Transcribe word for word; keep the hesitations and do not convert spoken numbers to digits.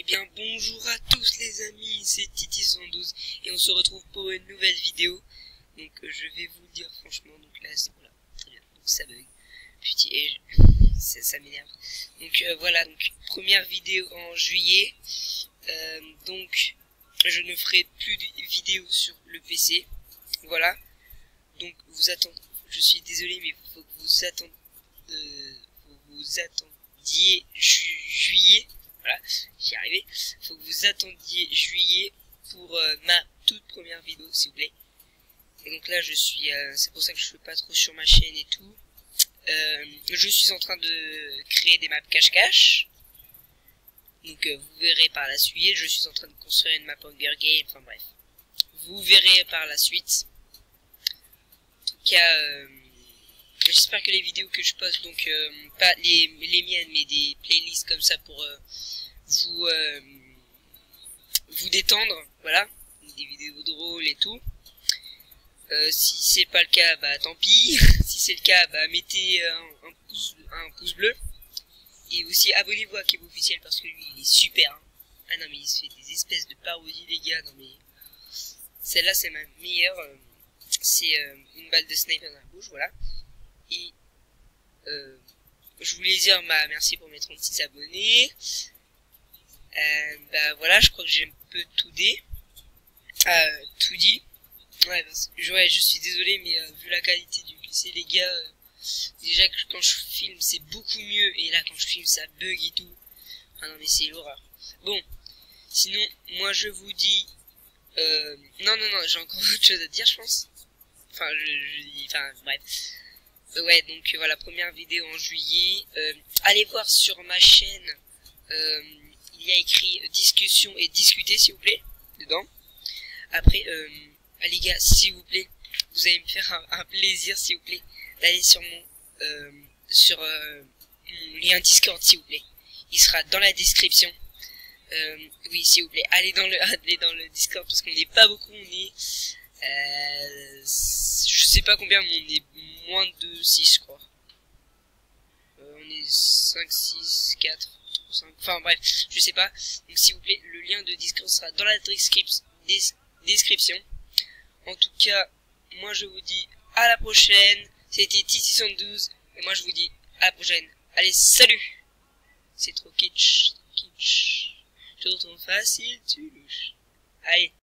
bien bonjour à tous les amis, c'est Titi cent douze et on se retrouve pour une nouvelle vidéo. Donc euh, je vais vous le dire franchement, donc là c'est voilà, très bien, donc ça bug, putain, et je... ça, ça m'énerve. Donc euh, voilà, donc première vidéo en juillet, euh, donc je ne ferai plus de vidéos sur le P C, voilà. Donc vous attendez, je suis désolé mais il faut que vous attendez, euh, faut que vous attendiez ju juillet. Voilà, j'y arrivé. Faut que vous attendiez juillet pour euh, ma toute première vidéo, s'il vous plaît. Et donc là, je suis, euh, c'est pour ça que je fais pas trop sur ma chaîne et tout. Euh, je suis en train de créer des maps cache-cache. Donc euh, vous verrez par la suite. Je suis en train de construire une map Hunger Game. Enfin bref, vous verrez par la suite. En tout cas, euh, j'espère que les vidéos que je poste, donc euh, pas les, les miennes, mais des playlists comme ça pour euh, vous euh, vous détendre, voilà, des vidéos drôles et tout. Euh, si c'est pas le cas, bah tant pis. Si c'est le cas, bah mettez un, un pouce un pouce bleu et aussi abonnez-vous à Kebo officiel parce que lui il est super. Hein. Ah non mais il se fait des espèces de parodies les gars. Non mais celle-là c'est ma meilleure. Euh, c'est euh, une balle de sniper dans la bouche, voilà. Et euh, je voulais dire bah merci pour mes trente-six abonnés. Euh, bah voilà, je crois que j'ai un peu tout dit. Euh, tout dit. Ouais, parce que, ouais, je suis désolé, mais euh, vu la qualité du P C, les gars, euh, déjà que quand je filme, c'est beaucoup mieux. Et là, quand je filme, ça bug et tout. Ah non, mais c'est l'horreur. Bon, sinon, moi, je vous dis... Euh, non, non, non, j'ai encore autre chose à dire, je pense. Enfin, je, je dis... Enfin, bref. Euh, ouais, donc, euh, voilà, première vidéo en juillet. Euh, allez voir sur ma chaîne... Euh, il y a écrit euh, discussion et discuter s'il vous plaît dedans. Après euh, ah, les gars s'il vous plaît vous allez me faire un, un plaisir s'il vous plaît d'aller sur mon euh, sur euh, mon lien Discord s'il vous plaît. Il sera dans la description. Euh, oui s'il vous plaît allez dans le allez dans le Discord parce qu'on n'est pas beaucoup, on est euh, je sais pas combien mais on est moins de six je crois. Euh, on est cinq, six, quatre. Enfin bref, je sais pas. Donc s'il vous plaît, le lien de Discord sera dans la description. Des description. En tout cas, moi je vous dis à la prochaine. C'était Titi cent douze et moi je vous dis à la prochaine. Allez, salut. C'est trop kitsch, kitsch. Je te retrouve facile, tu louches. Allez.